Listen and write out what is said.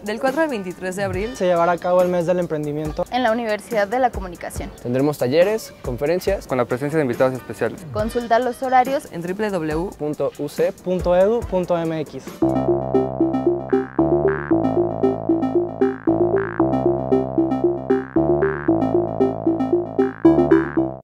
Del 4 al 23 de abril se llevará a cabo el mes del emprendimiento en la Universidad de la Comunicación. Tendremos talleres, conferencias, con la presencia de invitados especiales. Consulta los horarios en www.uc.edu.mx.